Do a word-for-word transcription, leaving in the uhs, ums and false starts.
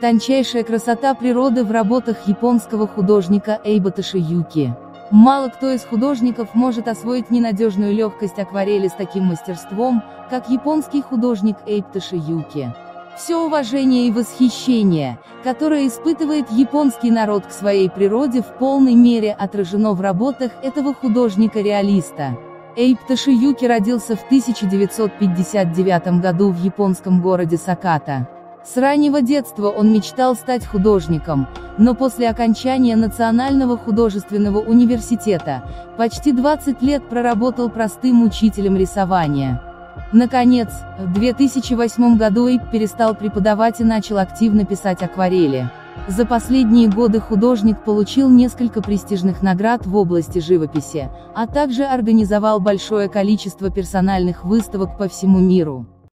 Тончайшая красота природы в работах японского художника Эйба Тошиюки. Мало кто из художников может освоить ненадежную легкость акварели с таким мастерством, как японский художник Эйб Тошиюки. Все уважение и восхищение, которое испытывает японский народ к своей природе, в полной мере отражено в работах этого художника-реалиста. Эйб Тошиюки родился в тысяча девятьсот пятьдесят девятом году в японском городе Саката. С раннего детства он мечтал стать художником, но после окончания Национального художественного университета, почти двадцать лет проработал простым учителем рисования. Наконец, в две тысячи восьмом году Эйб перестал преподавать и начал активно писать акварели. За последние годы художник получил несколько престижных наград в области живописи, а также организовал большое количество персональных выставок по всему миру.